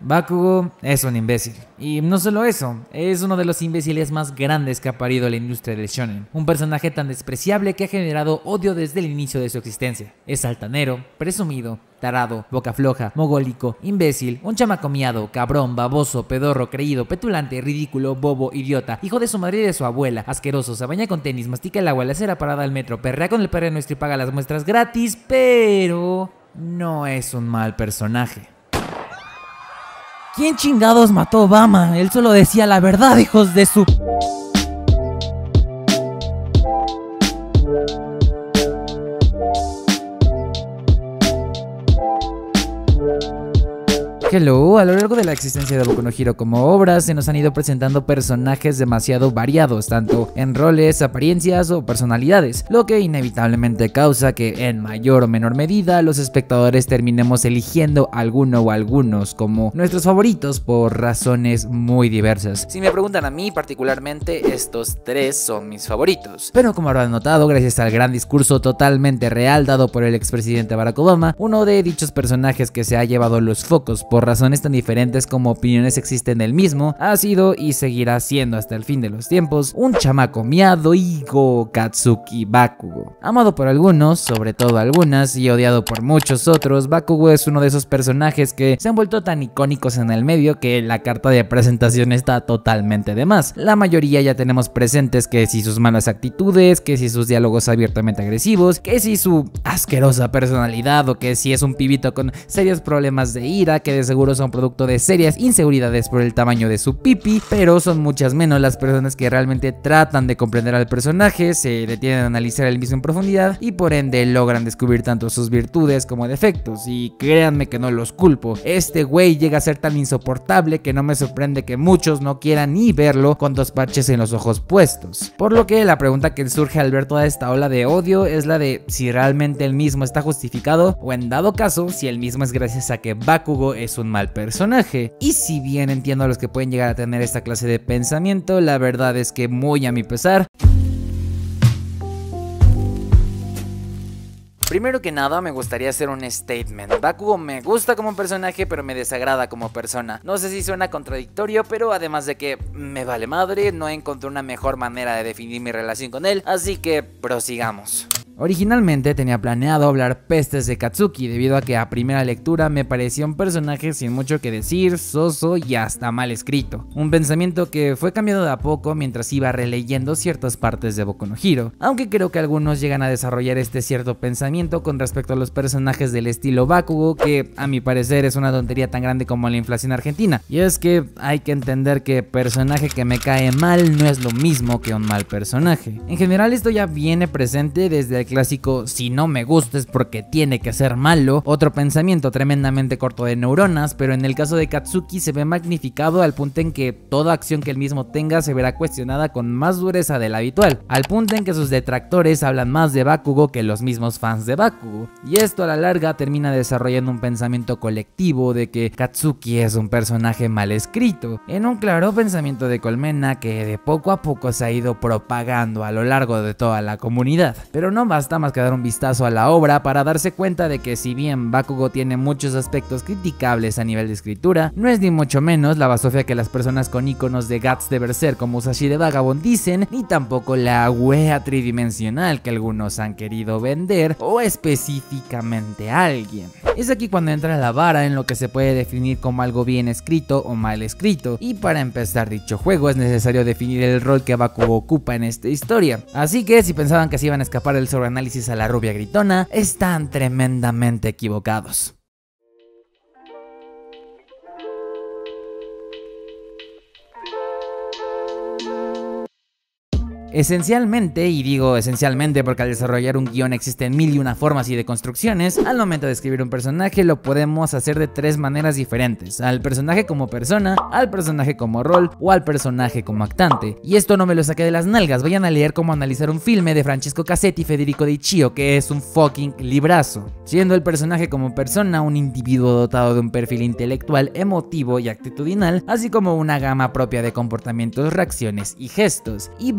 Bakugo es un imbécil. Y no solo eso, es uno de los imbéciles más grandes que ha parido la industria del shonen. Un personaje tan despreciable que ha generado odio desde el inicio de su existencia. Es altanero, presumido, tarado, boca floja, mogólico, imbécil, un chamaco miado, cabrón, baboso, pedorro, creído, petulante, ridículo, bobo, idiota, hijo de su madre y de su abuela, asqueroso, se baña con tenis, mastica el agua, le hace la parada al metro, perrea con el perro nuestro y paga las muestras gratis, pero no es un mal personaje. ¿Quién chingados mató a Obama? Él solo decía la verdad, hijos de su... Hello, a lo largo de la existencia de Boku no Hero como obra se nos han ido presentando personajes demasiado variados, tanto en roles, apariencias o personalidades, lo que inevitablemente causa que en mayor o menor medida los espectadores terminemos eligiendo alguno o algunos como nuestros favoritos por razones muy diversas. Si me preguntan a mí particularmente, estos tres son mis favoritos, pero como habrán notado, gracias al gran discurso totalmente real dado por el expresidente Barack Obama, uno de dichos personajes que se ha llevado los focos por razones tan diferentes como opiniones existen del mismo, ha sido y seguirá siendo hasta el fin de los tiempos un chamaco miado y Katsuki Bakugo. Amado por algunos, sobre todo algunas, y odiado por muchos otros, Bakugo es uno de esos personajes que se han vuelto tan icónicos en el medio que la carta de presentación está totalmente de más. La mayoría ya tenemos presentes que si sus malas actitudes, que si sus diálogos abiertamente agresivos, que si su asquerosa personalidad o que si es un pibito con serios problemas de ira que de seguro son producto de serias inseguridades por el tamaño de su pipi, pero son muchas menos las personas que realmente tratan de comprender al personaje, se detienen a analizar el mismo en profundidad y por ende logran descubrir tanto sus virtudes como defectos. Y créanme que no los culpo, este güey llega a ser tan insoportable que no me sorprende que muchos no quieran ni verlo con dos parches en los ojos puestos. Por lo que la pregunta que surge al ver toda esta ola de odio es la de si realmente el mismo está justificado o en dado caso si el mismo es gracias a que Bakugo es un mal personaje. Y si bien entiendo a los que pueden llegar a tener esta clase de pensamiento, la verdad es que muy a mi pesar, primero que nada me gustaría hacer un statement. Bakugo me gusta como personaje pero me desagrada como persona. No sé si suena contradictorio, pero además de que me vale madre, no encontré una mejor manera de definir mi relación con él, así que prosigamos. Originalmente tenía planeado hablar pestes de Katsuki debido a que a primera lectura me parecía un personaje sin mucho que decir, soso y hasta mal escrito. Un pensamiento que fue cambiado de a poco mientras iba releyendo ciertas partes de Boku no Hero, aunque creo que algunos llegan a desarrollar este cierto pensamiento con respecto a los personajes del estilo Bakugo, que a mi parecer es una tontería tan grande como la inflación argentina. Y es que hay que entender que personaje que me cae mal no es lo mismo que un mal personaje. En general esto ya viene presente desde el clásico si no me gusta es porque tiene que ser malo, otro pensamiento tremendamente corto de neuronas, pero en el caso de Katsuki se ve magnificado al punto en que toda acción que él mismo tenga se verá cuestionada con más dureza de la habitual, al punto en que sus detractores hablan más de Bakugo que los mismos fans de Bakugo, y esto a la larga termina desarrollando un pensamiento colectivo de que Katsuki es un personaje mal escrito, en un claro pensamiento de colmena que de poco a poco se ha ido propagando a lo largo de toda la comunidad. Pero no basta más que dar un vistazo a la obra para darse cuenta de que si bien Bakugo tiene muchos aspectos criticables a nivel de escritura, no es ni mucho menos la basofia que las personas con iconos de guts de Berserk como Musashi de Vagabond dicen, ni tampoco la wea tridimensional que algunos han querido vender o específicamente alguien. Es aquí cuando entra la vara en lo que se puede definir como algo bien escrito o mal escrito, y para empezar dicho juego es necesario definir el rol que Bakugo ocupa en esta historia. Así que si pensaban que se iban a escapar del sobreanálisis a la rubia gritona, están tremendamente equivocados. Esencialmente, y digo esencialmente porque al desarrollar un guión existen mil y una formas y de construcciones, al momento de escribir un personaje lo podemos hacer de tres maneras diferentes: al personaje como persona, al personaje como rol o al personaje como actante. Y esto no me lo saqué de las nalgas, vayan a leer cómo analizar un filme de Francesco Cassetti y Federico Di Chio, que es un fucking librazo. Siendo el personaje como persona un individuo dotado de un perfil intelectual, emotivo y actitudinal, así como una gama propia de comportamientos, reacciones y gestos, y Bakugo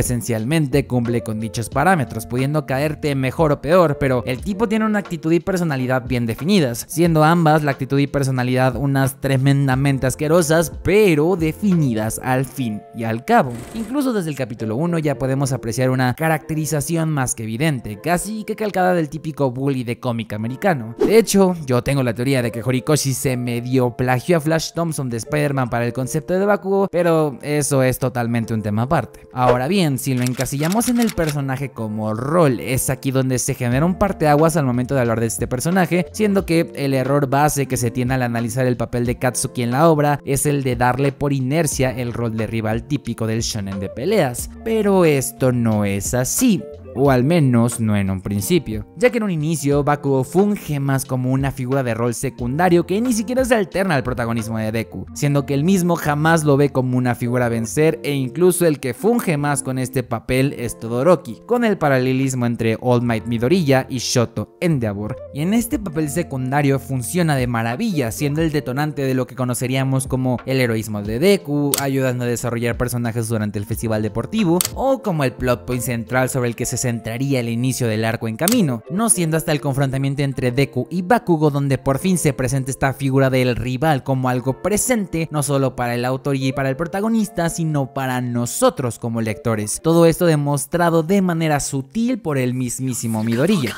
esencialmente cumple con dichos parámetros, pudiendo caerte mejor o peor, pero el tipo tiene una actitud y personalidad bien definidas, siendo ambas, la actitud y personalidad, unas tremendamente asquerosas, pero definidas al fin y al cabo. Incluso desde el capítulo 1 ya podemos apreciar una caracterización más que evidente, casi que calcada del típico bully de cómic americano. De hecho, yo tengo la teoría de que Horikoshi se medio plagió a Flash Thompson de Spider-Man para el concepto de Bakugo, pero eso es totalmente un tema aparte. Ahora bien, si lo encasillamos en el personaje como rol, es aquí donde se genera un parteaguas al momento de hablar de este personaje, siendo que el error base que se tiene al analizar el papel de Katsuki en la obra es el de darle por inercia el rol de rival típico del shonen de peleas, pero esto no es así. O al menos no en un principio, ya que en un inicio Bakugo funge más como una figura de rol secundario que ni siquiera se alterna al protagonismo de Deku, siendo que él mismo jamás lo ve como una figura a vencer, e incluso el que funge más con este papel es Todoroki, con el paralelismo entre All Might Midoriya y Shoto Endeavor, y en este papel secundario funciona de maravilla, siendo el detonante de lo que conoceríamos como el heroísmo de Deku, ayudando a desarrollar personajes durante el festival deportivo, o como el plot point central sobre el que se centraría el inicio del arco en camino, no siendo hasta el confrontamiento entre Deku y Bakugo donde por fin se presenta esta figura del rival como algo presente, no solo para el autor y para el protagonista, sino para nosotros como lectores. Todo esto demostrado de manera sutil por el mismísimo Midoriya.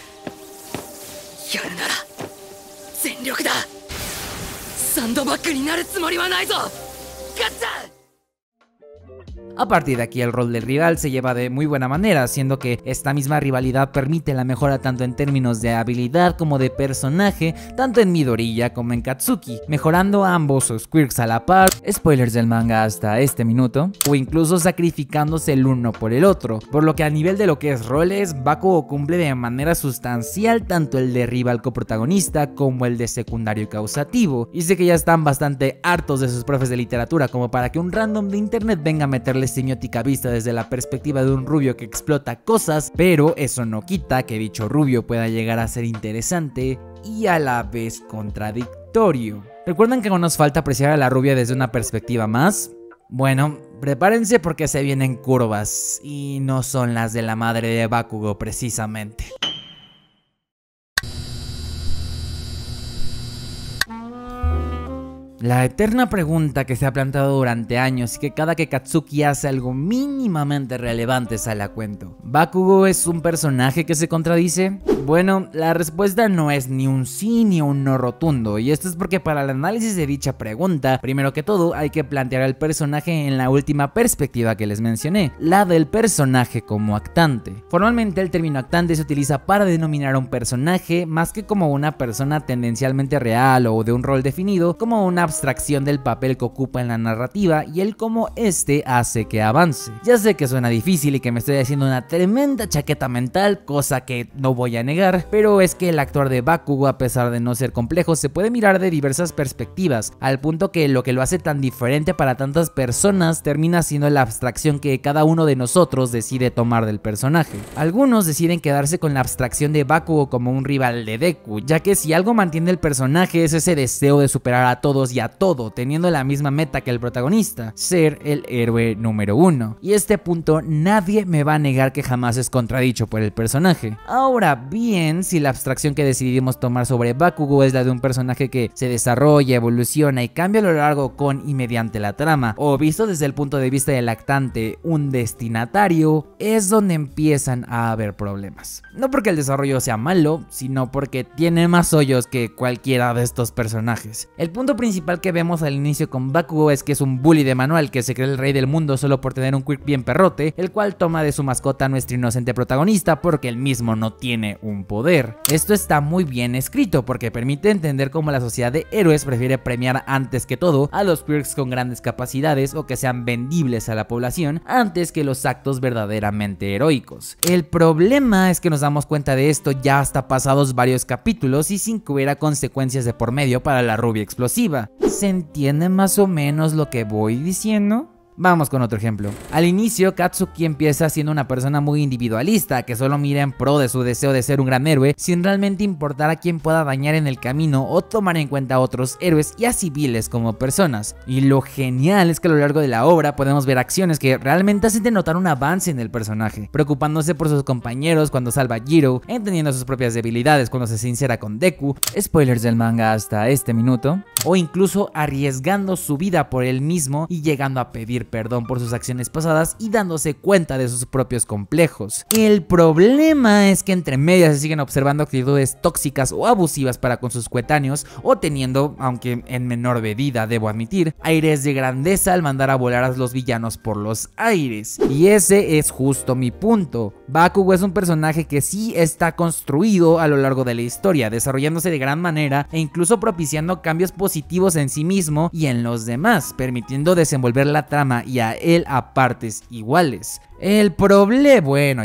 A partir de aquí el rol del rival se lleva de muy buena manera, siendo que esta misma rivalidad permite la mejora tanto en términos de habilidad como de personaje, tanto en Midoriya como en Katsuki, mejorando a ambos sus quirks a la par, spoilers del manga hasta este minuto, o incluso sacrificándose el uno por el otro, por lo que a nivel de lo que es roles, Bakugo cumple de manera sustancial tanto el de rival coprotagonista como el de secundario causativo, y sé que ya están bastante hartos de sus profes de literatura como para que un random de internet venga a meterle semiótica vista desde la perspectiva de un rubio que explota cosas, pero eso no quita que dicho rubio pueda llegar a ser interesante y a la vez contradictorio. ¿Recuerdan que aún nos falta apreciar a la rubia desde una perspectiva más? Bueno, prepárense porque se vienen curvas, y no son las de la madre de Bakugo precisamente. La eterna pregunta que se ha planteado durante años y que cada que Katsuki hace algo mínimamente relevante sale a cuento: ¿Bakugo es un personaje que se contradice? Bueno, la respuesta no es ni un sí ni un no rotundo, y esto es porque para el análisis de dicha pregunta, primero que todo hay que plantear al personaje en la última perspectiva que les mencioné, la del personaje como actante. Formalmente el término actante se utiliza para denominar a un personaje más que como una persona tendencialmente real o de un rol definido, como una abstracción del papel que ocupa en la narrativa y el cómo este hace que avance. Ya sé que suena difícil y que me estoy haciendo una tremenda chaqueta mental, cosa que no voy a negar, pero es que el actuar de Bakugo, a pesar de no ser complejo, se puede mirar de diversas perspectivas, al punto que lo que lo hace tan diferente para tantas personas termina siendo la abstracción que cada uno de nosotros decide tomar del personaje. Algunos deciden quedarse con la abstracción de Bakugo como un rival de Deku, ya que si algo mantiene el personaje es ese deseo de superar a todos y a todo, teniendo la misma meta que el protagonista, ser el héroe número uno. Y este punto nadie me va a negar que jamás es contradicho por el personaje. Ahora bien, si la abstracción que decidimos tomar sobre Bakugo es la de un personaje que se desarrolla, evoluciona y cambia a lo largo con y mediante la trama, o visto desde el punto de vista del actante, un destinatario, es donde empiezan a haber problemas. No porque el desarrollo sea malo, sino porque tiene más hoyos que cualquiera de estos personajes. El punto principal que vemos al inicio con Bakugo es que es un bully de manual que se cree el rey del mundo solo por tener un quirk bien perrote, el cual toma de su mascota a nuestro inocente protagonista porque él mismo no tiene un poder. Esto está muy bien escrito porque permite entender cómo la sociedad de héroes prefiere premiar antes que todo a los quirks con grandes capacidades o que sean vendibles a la población antes que los actos verdaderamente heroicos. El problema es que nos damos cuenta de esto ya hasta pasados varios capítulos y sin que hubiera consecuencias de por medio para la rubia explosiva. ¿Se entiende más o menos lo que voy diciendo? Vamos con otro ejemplo. Al inicio, Katsuki empieza siendo una persona muy individualista, que solo mira en pro de su deseo de ser un gran héroe, sin realmente importar a quién pueda dañar en el camino o tomar en cuenta a otros héroes y a civiles como personas. Y lo genial es que a lo largo de la obra podemos ver acciones que realmente hacen de notar un avance en el personaje, preocupándose por sus compañeros cuando salva a Jiro, entendiendo sus propias debilidades cuando se sincera con Deku, spoilers del manga hasta este minuto, o incluso arriesgando su vida por él mismo y llegando a pedir perdón por sus acciones pasadas y dándose cuenta de sus propios complejos. El problema es que entre medias se siguen observando actitudes tóxicas o abusivas para con sus coetáneos, o teniendo, aunque en menor medida debo admitir, aires de grandeza al mandar a volar a los villanos por los aires. Y ese es justo mi punto. Bakugo es un personaje que sí está construido a lo largo de la historia, desarrollándose de gran manera e incluso propiciando cambios positivos en sí mismo y en los demás, permitiendo desenvolver la trama y a él a partes iguales. El problema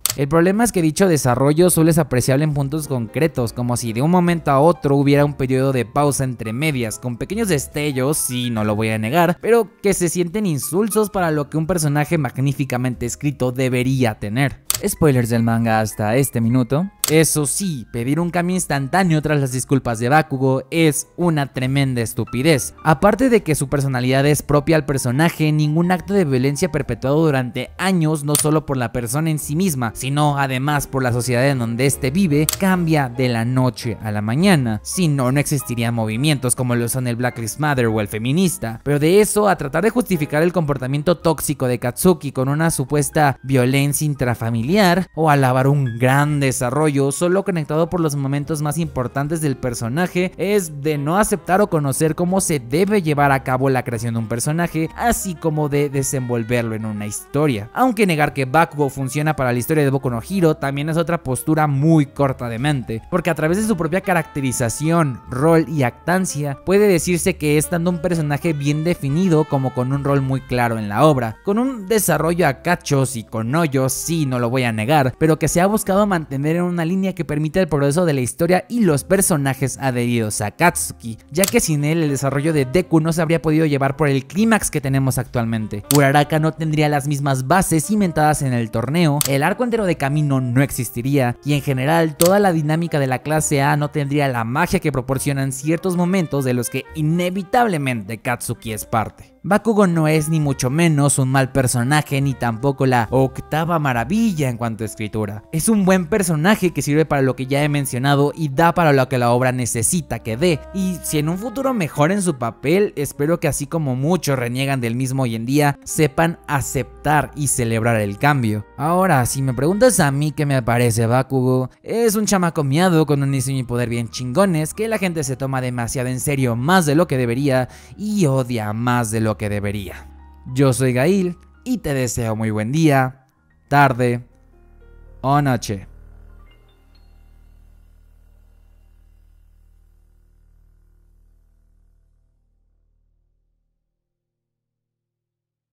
es que dicho desarrollo solo es apreciable en puntos concretos, como si de un momento a otro hubiera un periodo de pausa entre medias, con pequeños destellos, sí, no lo voy a negar, pero que se sienten insulsos para lo que un personaje magníficamente escrito debería tener. Spoilers del manga hasta este minuto. Eso sí, pedir un cambio instantáneo tras las disculpas de Bakugo es una tremenda estupidez. Aparte de que su personalidad es propia al personaje, ningún acto de violencia perpetuado durante años, no solo por la persona en sí misma, sino además por la sociedad en donde éste vive, cambia de la noche a la mañana. Si no, no existirían movimientos como lo son el Black Lives Matter o el feminista. Pero de eso a tratar de justificar el comportamiento tóxico de Katsuki con una supuesta violencia intrafamiliar, o alabar un gran desarrollo solo conectado por los momentos más importantes del personaje, es de no aceptar o conocer cómo se debe llevar a cabo la creación de un personaje, así como de desenvolverlo en una historia. Aunque negar que Bakugo funciona para la historia de Boku no Hero también es otra postura muy corta de mente, porque a través de su propia caracterización, rol y actancia, puede decirse que es tanto un personaje bien definido como con un rol muy claro en la obra, con un desarrollo a cachos y con hoyos, sí, no lo voy a negar, pero que se ha buscado mantener en una línea que permite el progreso de la historia y los personajes adheridos a Katsuki, ya que sin él el desarrollo de Deku no se habría podido llevar por el clímax que tenemos actualmente. Uraraka no tendría las mismas bases cimentadas en el torneo, el arco entero de camino no existiría y en general toda la dinámica de la clase A no tendría la magia que proporcionan ciertos momentos de los que inevitablemente Katsuki es parte. Bakugo no es ni mucho menos un mal personaje ni tampoco la octava maravilla en cuanto a escritura. Es un buen personaje que sirve para lo que ya he mencionado y da para lo que la obra necesita que dé. Y si en un futuro mejoren su papel, espero que así como muchos reniegan del mismo hoy en día, sepan aceptar y celebrar el cambio. Ahora, si me preguntas a mí qué me parece Bakugo, es un chamaco miado con un diseño y poder bien chingones que la gente se toma demasiado en serio, más de lo que debería, y odia más de lo que debería. Yo soy Gail y te deseo muy buen día, tarde o noche.